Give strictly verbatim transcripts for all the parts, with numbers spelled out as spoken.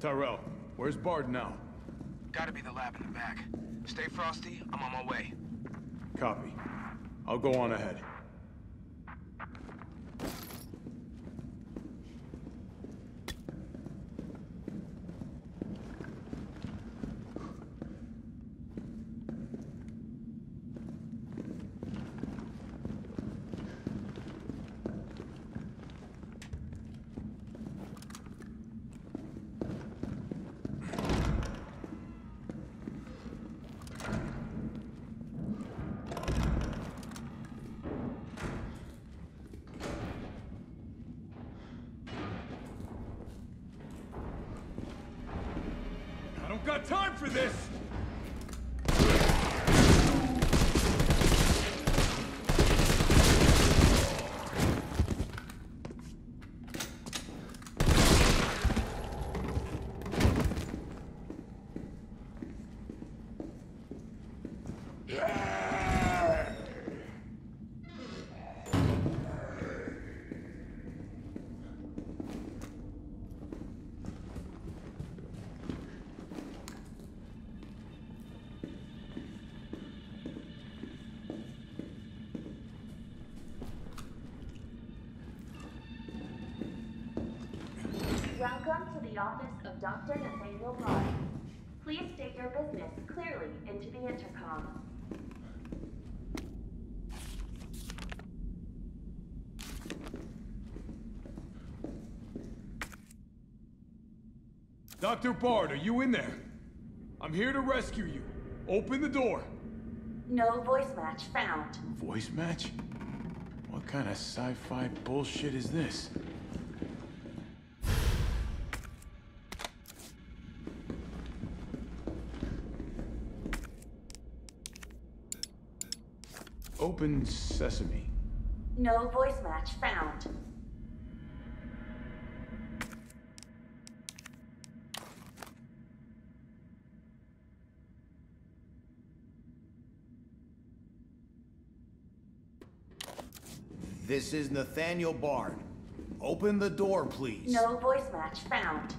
Tyrell, where's Bard now? Gotta be the lab in the back. Stay frosty, I'm on my way. Copy. I'll go on ahead. Got time for this! Welcome to the office of Doctor Nathaniel Bard. Please state your business clearly into the intercom. Doctor Bard, are you in there? I'm here to rescue you. Open the door. No voice match found. Voice match? What kind of sci-fi bullshit is this? Open sesame. No voice match found. This is Nathaniel Bard. Open the door, please. No voice match found.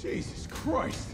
Jesus Christ!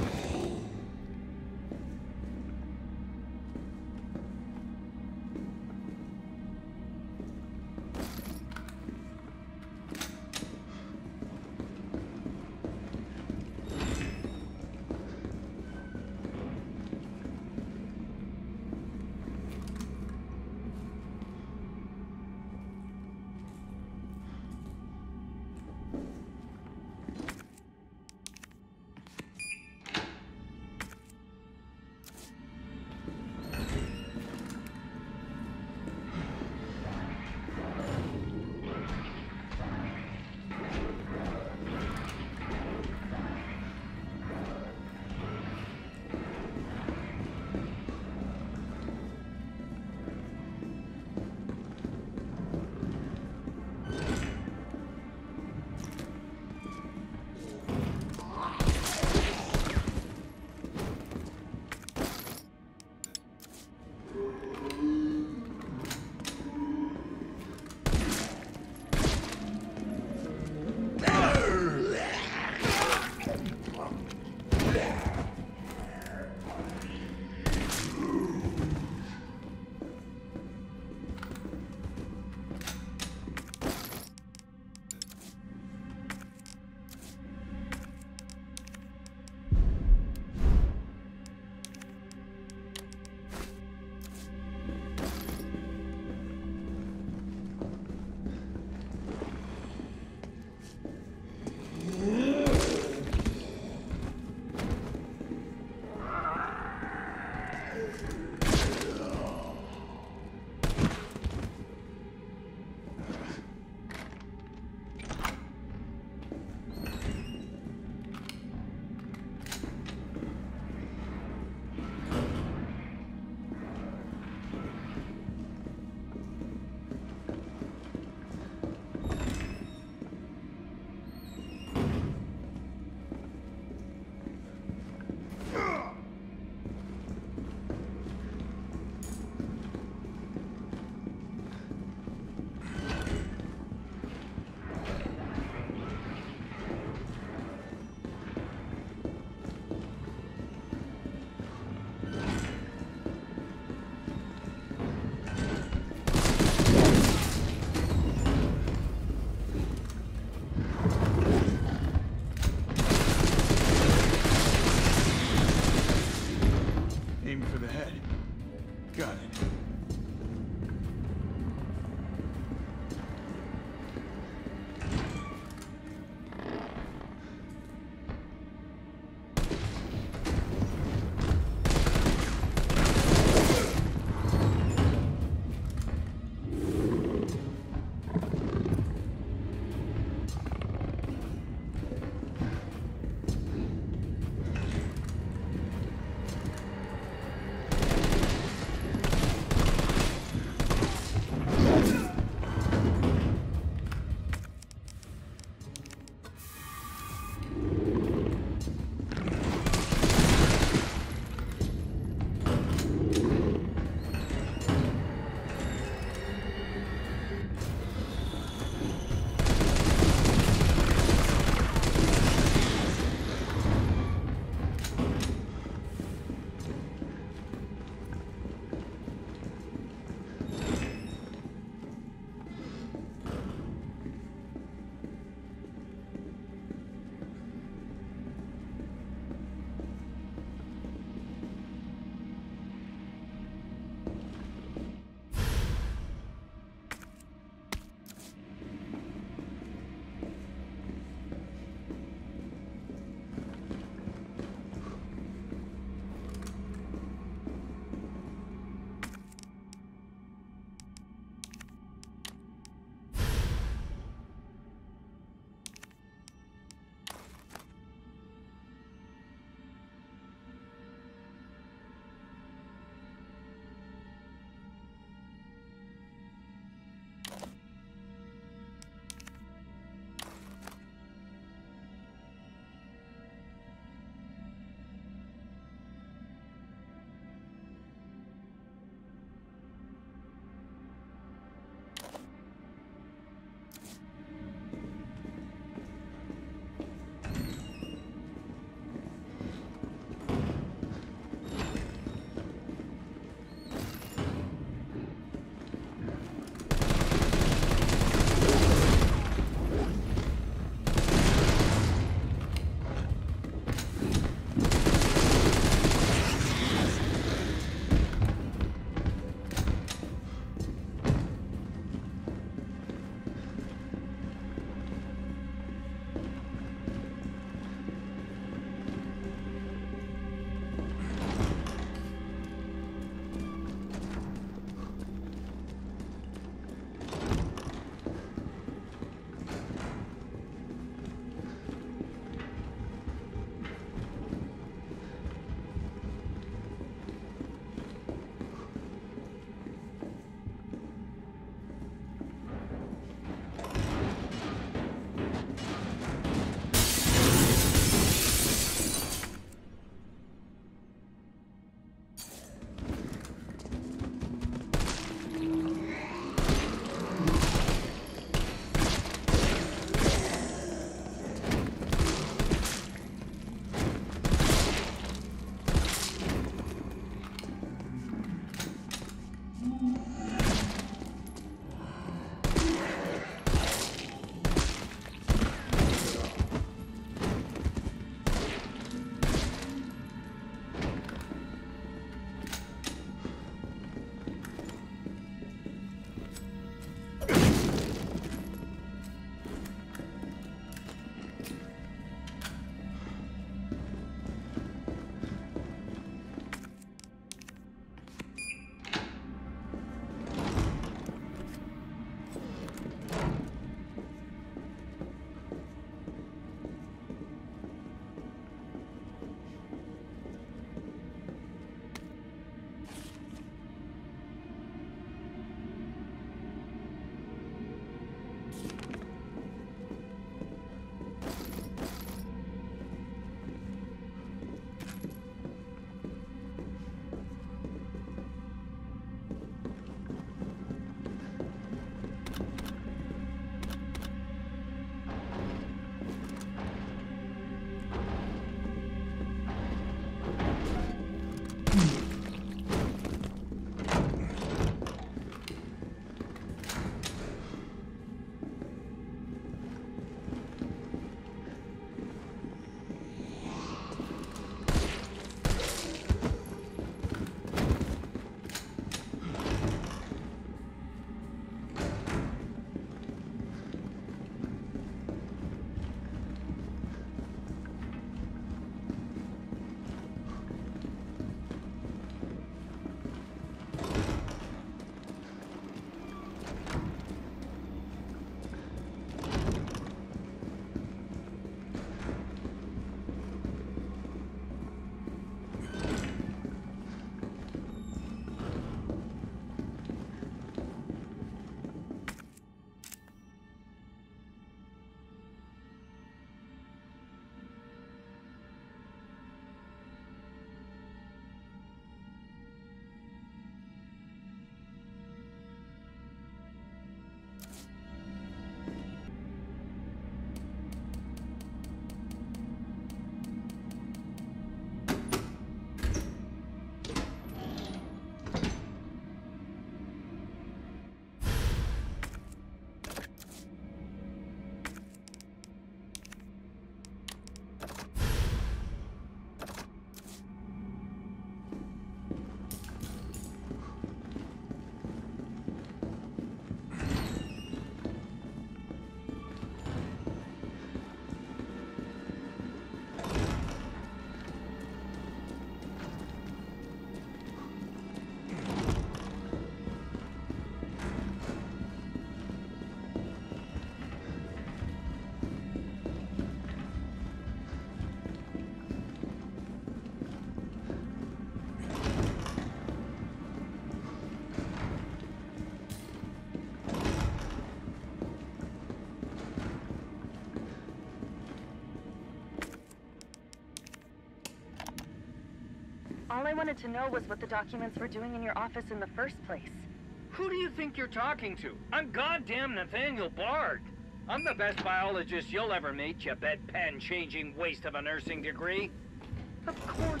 All I wanted to know was what the documents were doing in your office in the first place. Who do you think you're talking to? I'm goddamn Nathaniel Bard. I'm the best biologist you'll ever meet, you bedpan-changing waste of a nursing degree. Of course.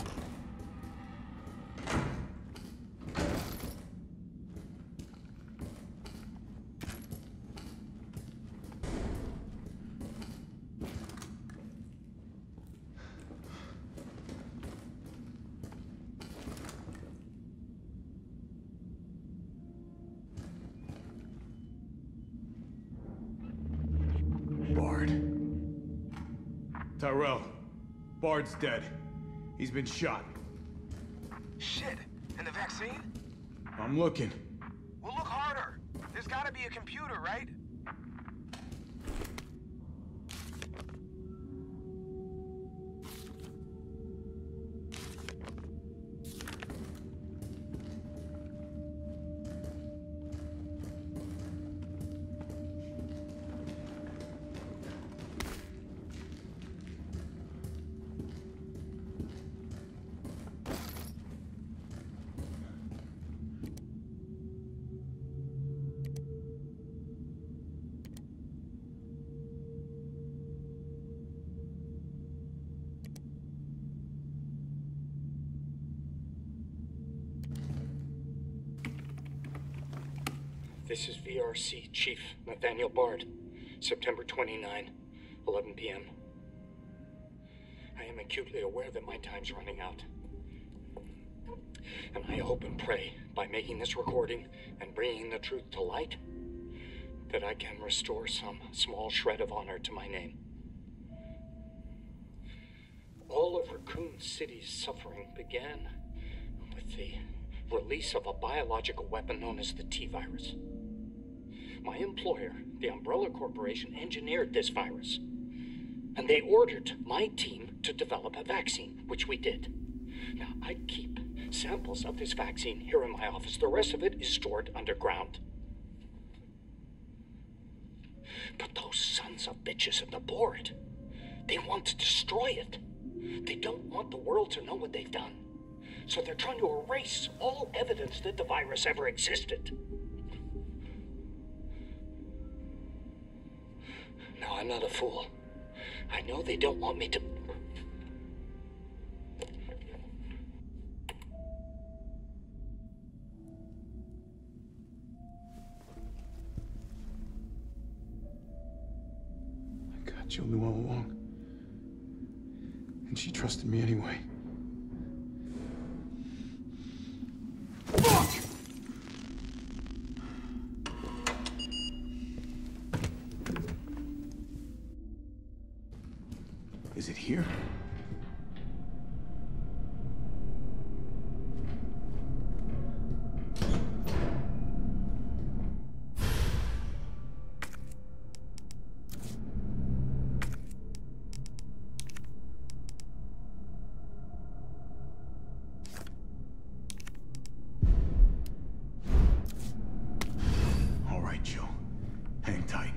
Bard. Tyrell. Bard's dead. He's been shot. Shit. And the vaccine? I'm looking. Well, look harder. There's gotta be a computer, right? This is V R C Chief Nathaniel Bard, September twenty-ninth, eleven p m I am acutely aware that my time's running out. And I hope and pray, by making this recording and bringing the truth to light, that I can restore some small shred of honor to my name. All of Raccoon City's suffering began with the release of a biological weapon known as the T-virus. My employer, the Umbrella Corporation, engineered this virus, and they ordered my team to develop a vaccine, which we did. Now, I keep samples of this vaccine here in my office. The rest of it is stored underground. But those sons of bitches at the board, they want to destroy it. They don't want the world to know what they've done. So they're trying to erase all evidence that the virus ever existed. Now, I'm not a fool. I know they don't want me to... I got Jill knew all along. And she trusted me anyway. Fuck! Is it here? All right, Joe. Hang tight.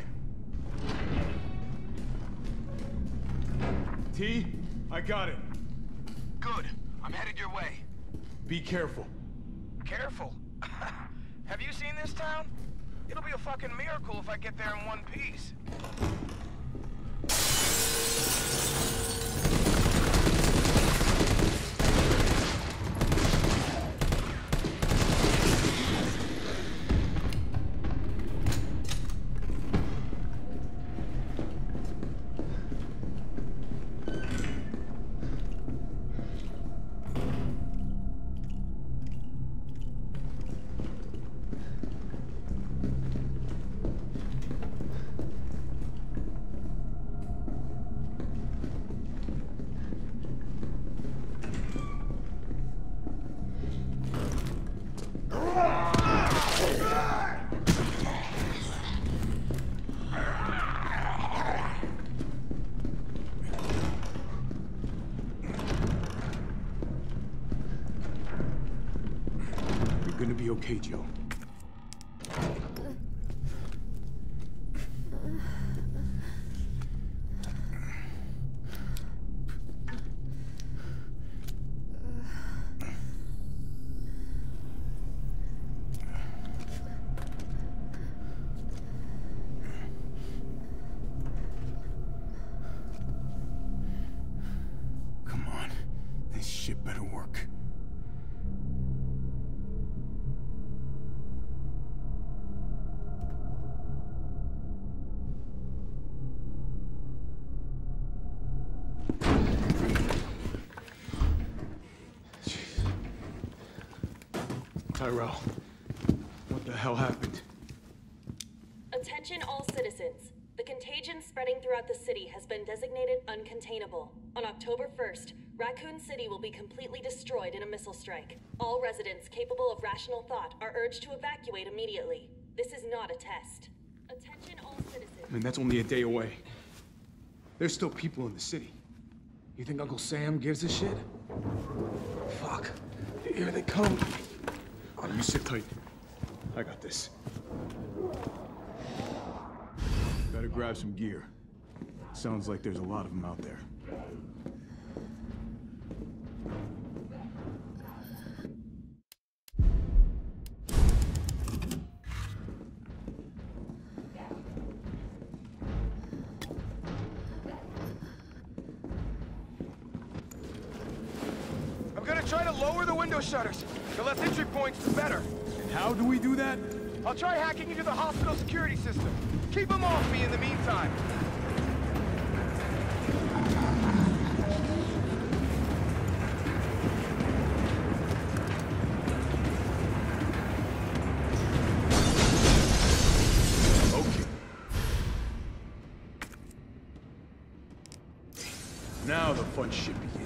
T, I got it. Good. I'm headed your way. Be careful. Careful. Have you seen this town? It'll be a fucking miracle if I get there in one piece. You're gonna be okay, Joe. Tyrell, what the hell happened? Attention all citizens. The contagion spreading throughout the city has been designated uncontainable. On October first, Raccoon City will be completely destroyed in a missile strike. All residents capable of rational thought are urged to evacuate immediately. This is not a test. Attention all citizens. I mean, that's only a day away. There's still people in the city. You think Uncle Sam gives a shit? Fuck. Here they come. Oh, you sit tight. I got this. Better grab some gear. Sounds like there's a lot of them out there. I'm gonna try to lower the window shutters. The less entry points, the better. And how do we do that? I'll try hacking into the hospital security system. Keep them off me in the meantime. Okay. Now the fun shit begins.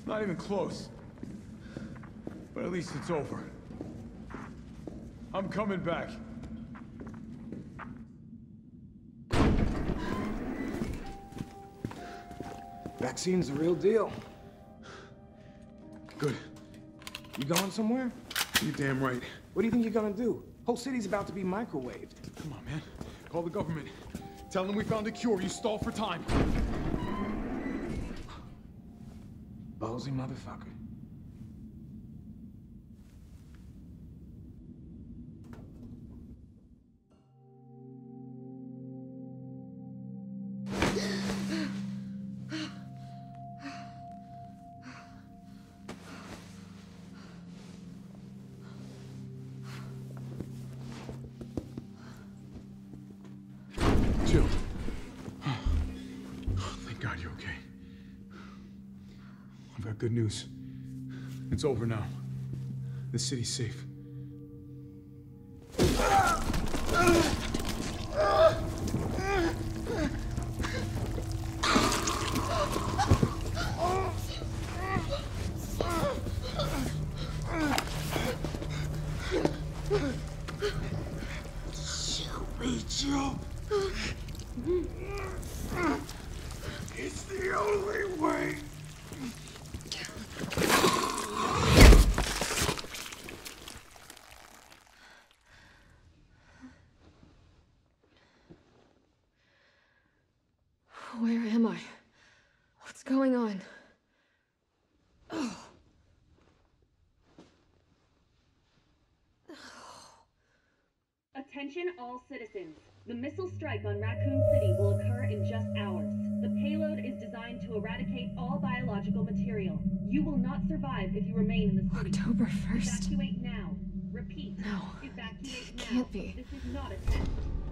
Not even close. But at least it's over. I'm coming back. Vaccine's the real deal. Good. You going somewhere? You're damn right. What do you think you're gonna do? Whole city's about to be microwaved. Come on, man. Call the government. Tell them we found a cure. You stall for time. Ballsy motherfucker. Jill. Oh, thank God you're okay. I've got good news. It's over now. The city's safe. Shoot me, Joe. It's the only way. Where am I? What's going on? Oh. Attention all citizens. The missile strike on Raccoon City will occur in just hours. The payload is designed to eradicate all biological material. You will not survive if you remain in the city. October first? Evacuate now. Repeat. No. Evacuate It now. can't be. This is not a test.